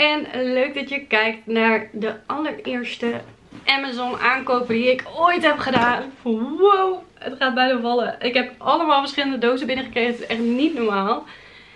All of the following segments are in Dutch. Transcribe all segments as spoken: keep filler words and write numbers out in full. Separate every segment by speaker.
Speaker 1: en leuk dat je kijkt naar de allereerste Amazon aankopen die ik ooit heb gedaan. Wow, het gaat bijna vallen. Ik heb allemaal verschillende dozen binnengekregen. Het is echt niet normaal.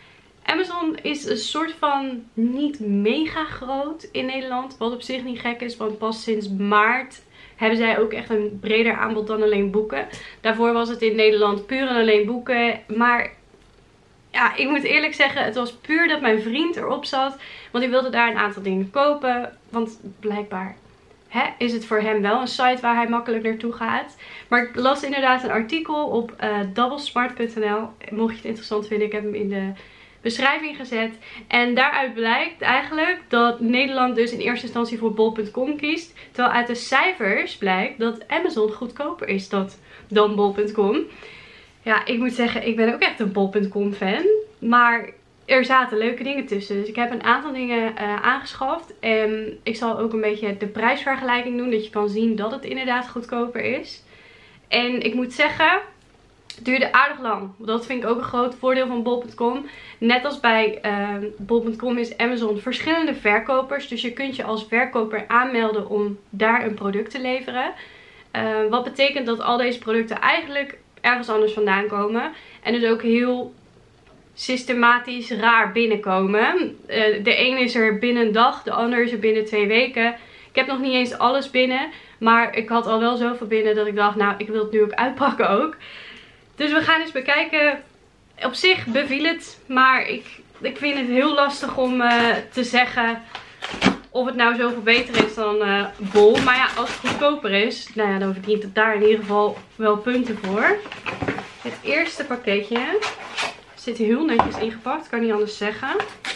Speaker 1: Amazon is een soort van niet mega groot in Nederland. Wat op zich niet gek is, want pas sinds maart hebben zij ook echt een breder aanbod dan alleen boeken. Daarvoor was het in Nederland puur en alleen boeken. Maar ja, ik moet eerlijk zeggen, het was puur dat mijn vriend erop zat. Want hij wilde daar een aantal dingen kopen. Want blijkbaar hè, is het voor hem wel een site waar hij makkelijk naartoe gaat. Maar ik las inderdaad een artikel op uh, doublesmart punt n l. Mocht je het interessant vinden, ik heb hem in de beschrijving gezet. En daaruit blijkt eigenlijk dat Nederland dus in eerste instantie voor bol punt com kiest. Terwijl uit de cijfers blijkt dat Amazon goedkoper is dat, dan bol punt com. Ja, ik moet zeggen, ik ben ook echt een bol punt com fan. Maar er zaten leuke dingen tussen. Dus ik heb een aantal dingen uh, aangeschaft. En ik zal ook een beetje de prijsvergelijking doen. Dat je kan zien dat het inderdaad goedkoper is. En ik moet zeggen, het duurde aardig lang. Dat vind ik ook een groot voordeel van bol punt com. Net als bij uh, bol punt com is Amazon verschillende verkopers. Dus je kunt je als verkoper aanmelden om daar een product te leveren. Uh, wat betekent dat al deze producten eigenlijk ergens anders vandaan komen. En dus ook heel systematisch raar binnenkomen. Uh, de een is er binnen een dag, de ander is er binnen twee weken. Ik heb nog niet eens alles binnen. Maar ik had al wel zoveel binnen dat ik dacht, nou, ik wil het nu ook uitpakken ook. Dus we gaan eens bekijken. Op zich beviel het, maar ik, ik vind het heel lastig om uh, te zeggen of het nou zoveel beter is dan uh, bol. Maar ja, als het goedkoper is, nou ja, dan verdient het daar in ieder geval wel punten voor. Het eerste pakketje zit heel netjes ingepakt, kan niet anders zeggen.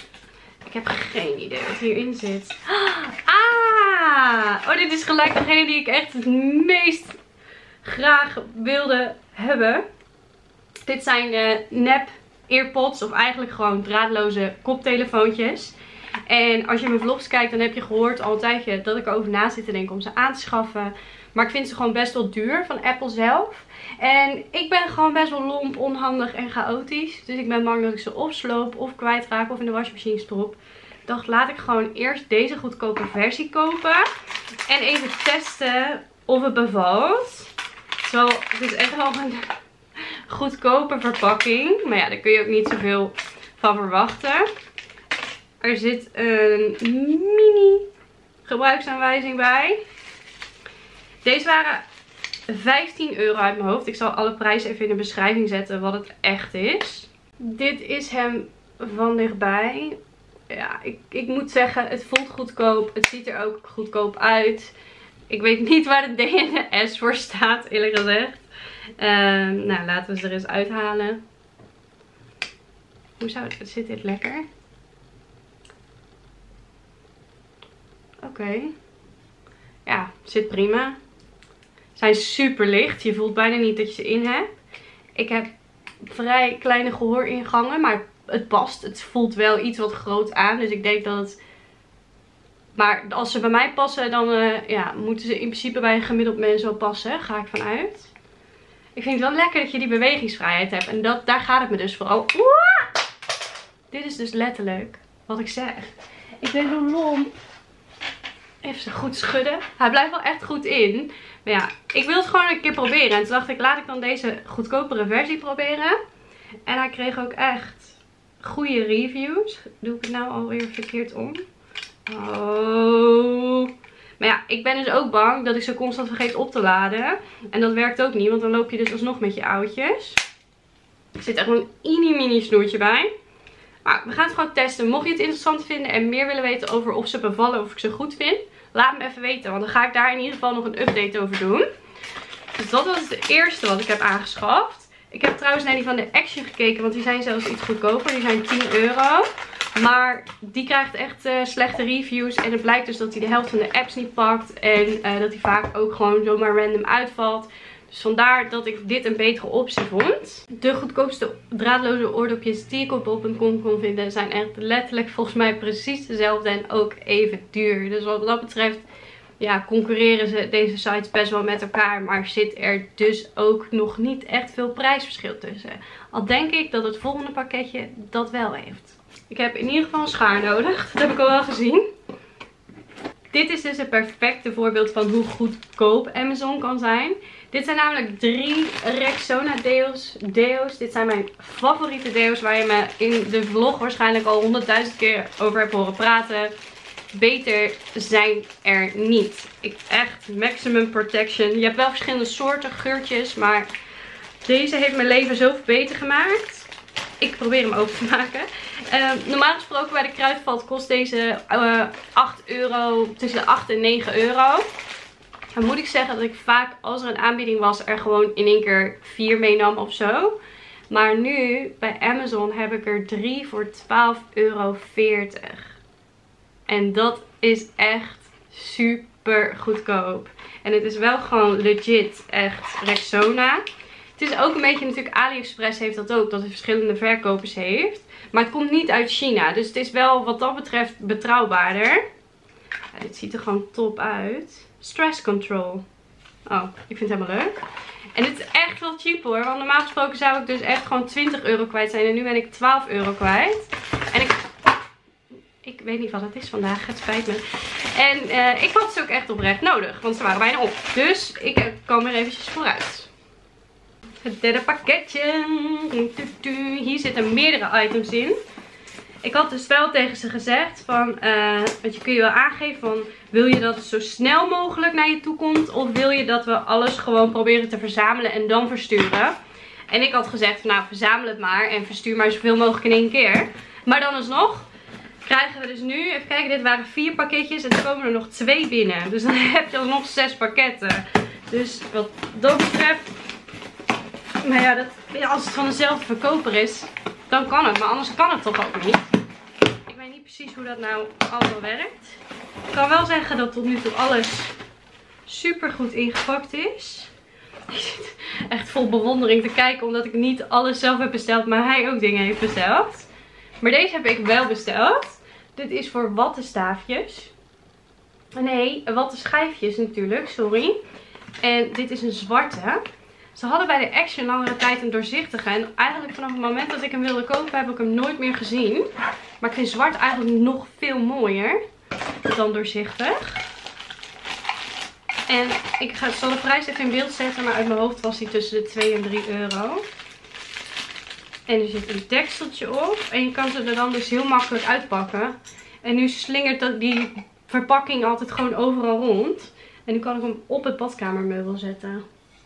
Speaker 1: Ik heb geen idee wat hierin zit. Ah! Oh, dit is gelijk degene die ik echt het meest graag wilde hebben. Dit zijn uh, nep earpods, of eigenlijk gewoon draadloze koptelefoontjes. En als je mijn vlogs kijkt, dan heb je gehoord al een tijdje dat ik erover na zit te denken om ze aan te schaffen. Maar ik vind ze gewoon best wel duur van Apple zelf. En ik ben gewoon best wel lomp, onhandig en chaotisch. Dus ik ben bang dat ik ze of sloop of kwijtraak of in de wasmachine stop. Ik dacht, laat ik gewoon eerst deze goedkope versie kopen. En even testen of het bevalt. Zo, het is echt wel een goedkope verpakking. Maar ja, daar kun je ook niet zoveel van verwachten. Er zit een mini gebruiksaanwijzing bij. Deze waren vijftien euro uit mijn hoofd. Ik zal alle prijzen even in de beschrijving zetten wat het echt is. Dit is hem van dichtbij. Ja, ik, ik moet zeggen, het voelt goedkoop. Het ziet er ook goedkoop uit. Ik weet niet waar de D en de S voor staat, eerlijk gezegd. Uh, nou, laten we ze er eens uithalen. Hoe zou het? Zit dit lekker? Oké. Okay. Ja, zit prima. Zijn super licht. Je voelt bijna niet dat je ze in hebt. Ik heb vrij kleine gehooringangen, maar het past. Het voelt wel iets wat groot aan. Dus ik denk dat het... Maar als ze bij mij passen, dan uh, ja, moeten ze in principe bij een gemiddeld mens wel passen. Ga ik vanuit. Ik vind het wel lekker dat je die bewegingsvrijheid hebt. En dat, daar gaat het me dus vooral. Oeh! Dit is dus letterlijk wat ik zeg. Ik ben zo lomp. Even zo goed schudden. Hij blijft wel echt goed in. Maar ja, ik wil het gewoon een keer proberen. En toen dacht ik, laat ik dan deze goedkopere versie proberen. En hij kreeg ook echt goede reviews. Doe ik het nou alweer verkeerd om? Oh. Maar ja, ik ben dus ook bang dat ik ze constant vergeet op te laden. En dat werkt ook niet, want dan loop je dus alsnog met je oudjes. Er zit echt een mini mini snoertje bij. Maar we gaan het gewoon testen. Mocht je het interessant vinden en meer willen weten over of ze bevallen of ik ze goed vind, laat me even weten. Want dan ga ik daar in ieder geval nog een update over doen. Dus dat was het eerste wat ik heb aangeschaft. Ik heb trouwens naar die van de Action gekeken, want die zijn zelfs iets goedkoper. Die zijn tien euro. Maar die krijgt echt uh, slechte reviews. En het blijkt dus dat hij de helft van de apps niet pakt. En uh, dat hij vaak ook gewoon zomaar random uitvalt. Dus vandaar dat ik dit een betere optie vond. De goedkoopste draadloze oordopjes die ik op bol punt com kon vinden zijn echt letterlijk volgens mij precies dezelfde. En ook even duur. Dus wat dat betreft, ja, concurreren ze deze sites best wel met elkaar. Maar zit er dus ook nog niet echt veel prijsverschil tussen. Al denk ik dat het volgende pakketje dat wel heeft. Ik heb in ieder geval een schaar nodig. Dat heb ik al wel gezien. Dit is dus het perfecte voorbeeld van hoe goedkoop Amazon kan zijn. Dit zijn namelijk drie Rexona deo's. deo's. Dit zijn mijn favoriete deo's waar je me in de vlog waarschijnlijk al honderdduizend keer over hebt horen praten. Beter zijn er niet. Ik, echt maximum protection. Je hebt wel verschillende soorten geurtjes, maar deze heeft mijn leven zoveel beter gemaakt. Ik probeer hem open te maken. Uh, normaal gesproken bij de Kruidvat kost deze uh, acht euro, tussen de acht en negen euro. Dan moet ik zeggen dat ik vaak, als er een aanbieding was, er gewoon in één keer vier meenam of zo. Maar nu, bij Amazon, heb ik er drie voor twaalf euro veertig. En dat is echt super goedkoop. En het is wel gewoon legit echt Rexona. Het is ook een beetje natuurlijk, AliExpress heeft dat ook, dat het verschillende verkopers heeft. Maar het komt niet uit China. Dus het is wel wat dat betreft betrouwbaarder. Ja, dit ziet er gewoon top uit. Stress Control. Oh, ik vind het helemaal leuk. En dit is echt wel cheap hoor. Want normaal gesproken zou ik dus echt gewoon twintig euro kwijt zijn. En nu ben ik twaalf euro kwijt. En ik... Ik weet niet wat het is vandaag. Het spijt me. En uh, ik had ze ook echt oprecht nodig. Want ze waren bijna op. Dus ik uh, kan er eventjes vooruit. Het derde pakketje. Hier zitten meerdere items in. Ik had dus wel tegen ze gezegd van, uh, want je kun je wel aangeven van, wil je dat het zo snel mogelijk naar je toe komt? Of wil je dat we alles gewoon proberen te verzamelen en dan versturen? En ik had gezegd van, nou verzamel het maar en verstuur maar zoveel mogelijk in één keer. Maar dan alsnog krijgen we dus nu, even kijken, dit waren vier pakketjes en er komen er nog twee binnen. Dus dan heb je alsnog zes pakketten. Dus wat dat betreft... Maar ja, dat, ja, als het van dezelfde verkoper is, dan kan het. Maar anders kan het toch ook niet. Ik weet niet precies hoe dat nou allemaal werkt. Ik kan wel zeggen dat tot nu toe alles super goed ingepakt is. Ik zit echt vol bewondering te kijken, omdat ik niet alles zelf heb besteld, maar hij ook dingen heeft besteld. Maar deze heb ik wel besteld. Dit is voor wattenstaafjes. Nee, wattenschijfjes natuurlijk, sorry. En dit is een zwarte. Ze hadden bij de Action langere tijd een doorzichtige. En eigenlijk vanaf het moment dat ik hem wilde kopen heb ik hem nooit meer gezien. Maar ik vind zwart eigenlijk nog veel mooier dan doorzichtig. En ik ga, zal de prijs even in beeld zetten. Maar uit mijn hoofd was hij tussen de twee en drie euro. En er zit een dekseltje op. En je kan ze er dan dus heel makkelijk uitpakken. En nu slingert dat, die verpakking altijd gewoon overal rond. En nu kan ik hem op het badkamermeubel zetten.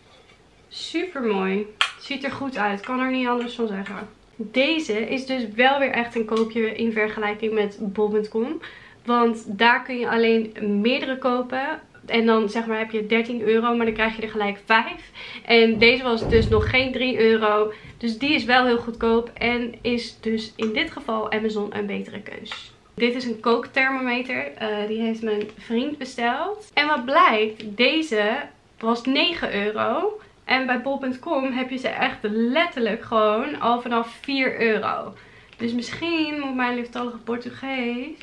Speaker 1: Super mooi. Ziet er goed uit. Kan er niet anders van zeggen. Deze is dus wel weer echt een koopje in vergelijking met bol punt com. Want daar kun je alleen meerdere kopen. En dan zeg maar heb je dertien euro, maar dan krijg je er gelijk vijf. En deze was dus nog geen drie euro. Dus die is wel heel goedkoop. En is dus in dit geval Amazon een betere keus. Dit is een kookthermometer. Uh, die heeft mijn vriend besteld. En wat blijkt, deze was negen euro. En bij bol punt com heb je ze echt letterlijk gewoon al vanaf vier euro. Dus misschien moet mijn lieftallige Portugees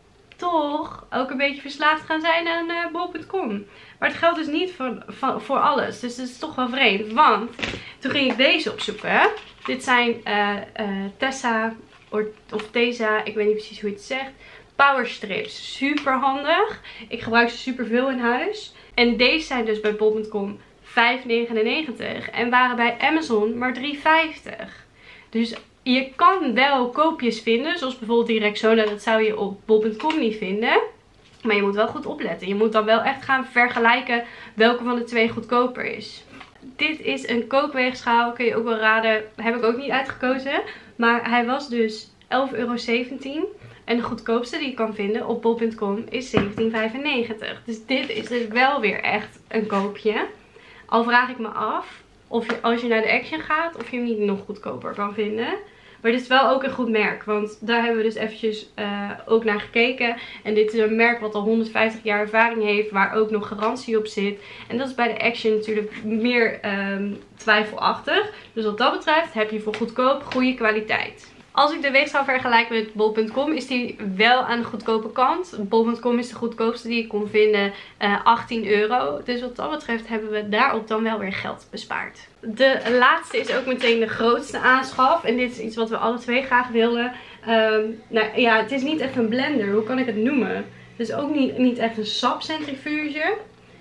Speaker 1: toch ook een beetje verslaafd gaan zijn aan uh, bol punt com. Maar het geldt dus niet voor, voor, voor alles. Dus dat is toch wel vreemd. Want toen ging ik deze opzoeken. Dit zijn uh, uh, Tessa of Tesa. Ik weet niet precies hoe je het zegt. Power strips. Super handig. Ik gebruik ze super veel in huis. En deze zijn dus bij bol punt com vijf negenennegentig. En waren bij Amazon maar drie vijftig. Dus je kan wel koopjes vinden. Zoals bijvoorbeeld die Rexona. Dat zou je op bol punt com niet vinden. Maar je moet wel goed opletten. Je moet dan wel echt gaan vergelijken welke van de twee goedkoper is. Dit is een kookweegschaal. Kun je ook wel raden. Heb ik ook niet uitgekozen. Maar hij was dus elf euro zeventien. En de goedkoopste die je kan vinden op bol punt com is zeventien vijfennegentig. Dus dit is dus wel weer echt een koopje. Al vraag ik me af of je als je naar de Action gaat of je hem niet nog goedkoper kan vinden. Maar dit is wel ook een goed merk. Want daar hebben we dus eventjes uh, ook naar gekeken. En dit is een merk wat al honderdvijftig jaar ervaring heeft. Waar ook nog garantie op zit. En dat is bij de Action natuurlijk meer um, twijfelachtig. Dus wat dat betreft heb je voor goedkoop goede kwaliteit. Als ik de weegschaal vergelijk met bol punt com is die wel aan de goedkope kant. bol punt com is de goedkoopste die ik kon vinden, uh, achttien euro. Dus wat dat betreft hebben we daarop dan wel weer geld bespaard. De laatste is ook meteen de grootste aanschaf. En dit is iets wat we alle twee graag wilden. Um, nou ja, het is niet echt een blender. Hoe kan ik het noemen? Het is ook niet, niet echt een sapcentrifuge.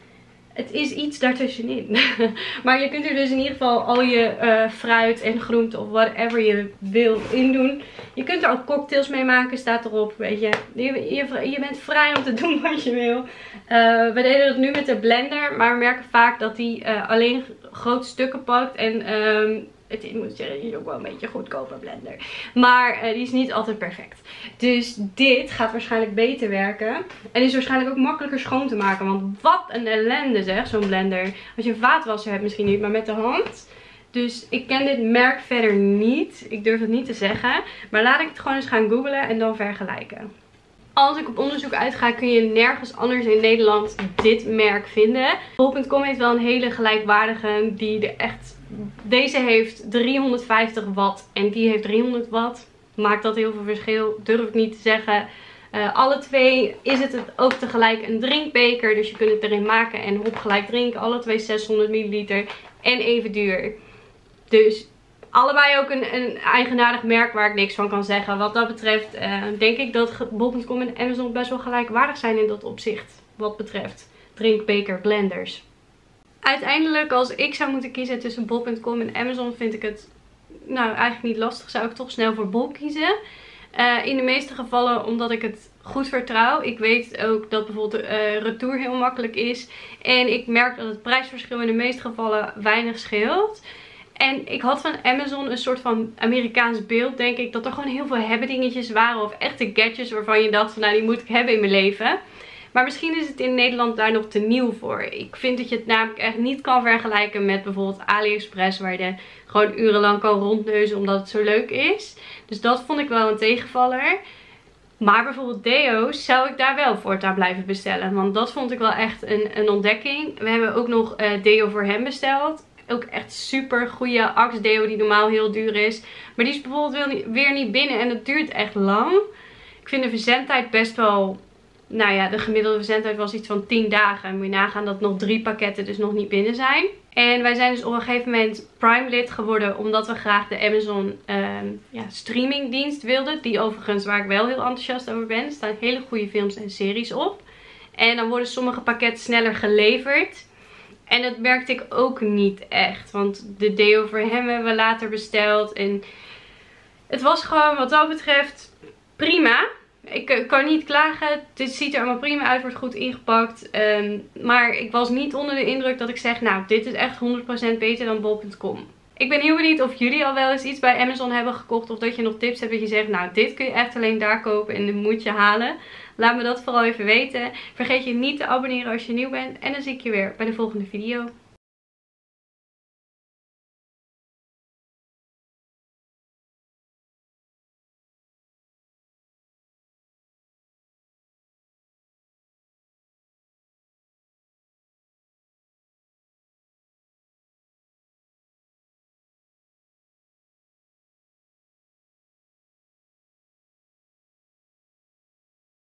Speaker 1: Het is iets daartussenin. Maar je kunt er dus in ieder geval al je uh, fruit en groente of whatever je wil in doen. Je kunt er ook cocktails mee maken, staat erop. Weet je. Je, je, je bent vrij om te doen wat je wil. Uh, we deden dat nu met de blender. Maar we merken vaak dat die uh, alleen grote stukken pakt. En um, het ik moet zeggen, het is ook wel een beetje een goedkope blender. Maar uh, die is niet altijd perfect. Dus dit gaat waarschijnlijk beter werken. En is waarschijnlijk ook makkelijker schoon te maken. Want wat een ellende zeg, zo'n blender. Als je een vaatwasser hebt misschien niet, maar met de hand. Dus ik ken dit merk verder niet. Ik durf het niet te zeggen. Maar laat ik het gewoon eens gaan googlen en dan vergelijken. Als ik op onderzoek uitga kun je nergens anders in Nederland dit merk vinden. bol punt com heeft wel een hele gelijkwaardige die er echt... Deze heeft driehonderdvijftig watt en die heeft driehonderd watt. Maakt dat heel veel verschil? Durf ik niet te zeggen. Uh, alle twee is het ook tegelijk een drinkbeker. Dus je kunt het erin maken en hop gelijk drinken. Alle twee zeshonderd milliliter en even duur. Dus allebei ook een, een eigenaardig merk waar ik niks van kan zeggen. Wat dat betreft uh, denk ik dat bol punt com en Amazon best wel gelijkwaardig zijn in dat opzicht. Wat betreft drinkbeker blenders. Uiteindelijk als ik zou moeten kiezen tussen bol punt com en Amazon vind ik het nou eigenlijk niet lastig. Zou ik toch snel voor Bol kiezen. Uh, in de meeste gevallen omdat ik het goed vertrouw. Ik weet ook dat bijvoorbeeld uh, retour heel makkelijk is. En ik merk dat het prijsverschil in de meeste gevallen weinig scheelt. En ik had van Amazon een soort van Amerikaans beeld, denk ik. Dat er gewoon heel veel hebben dingetjes waren. Of echte gadgets waarvan je dacht van nou die moet ik hebben in mijn leven. Maar misschien is het in Nederland daar nog te nieuw voor. Ik vind dat je het namelijk echt niet kan vergelijken met bijvoorbeeld AliExpress. Waar je gewoon urenlang kan rondneuzen omdat het zo leuk is. Dus dat vond ik wel een tegenvaller. Maar bijvoorbeeld deo's zou ik daar wel voortaan blijven bestellen. Want dat vond ik wel echt een, een ontdekking. We hebben ook nog uh, deo voor hem besteld. Ook echt super goede Axe deo die normaal heel duur is. Maar die is bijvoorbeeld weer niet binnen en dat duurt echt lang. Ik vind de verzendtijd best wel... Nou ja, de gemiddelde verzendtijd was iets van tien dagen. En moet je nagaan dat nog drie pakketten dus nog niet binnen zijn. En wij zijn dus op een gegeven moment Prime lid geworden. Omdat we graag de Amazon uh, ja, streamingdienst wilden. Die overigens waar ik wel heel enthousiast over ben. Er staan hele goede films en series op. En dan worden sommige pakketten sneller geleverd. En dat merkte ik ook niet echt. Want de deo voor hem hebben we later besteld. En het was gewoon wat dat betreft prima. Ik kan niet klagen. Dit ziet er allemaal prima uit. Wordt goed ingepakt. Um, maar ik was niet onder de indruk dat ik zeg. Nou, dit is echt honderd procent beter dan bol punt com. Ik ben heel benieuwd of jullie al wel eens iets bij Amazon hebben gekocht. Of dat je nog tips hebt dat je zegt. Nou, dit kun je echt alleen daar kopen. En dit moet je halen. Laat me dat vooral even weten. Vergeet je niet te abonneren als je nieuw bent. En dan zie ik je weer bij de volgende video.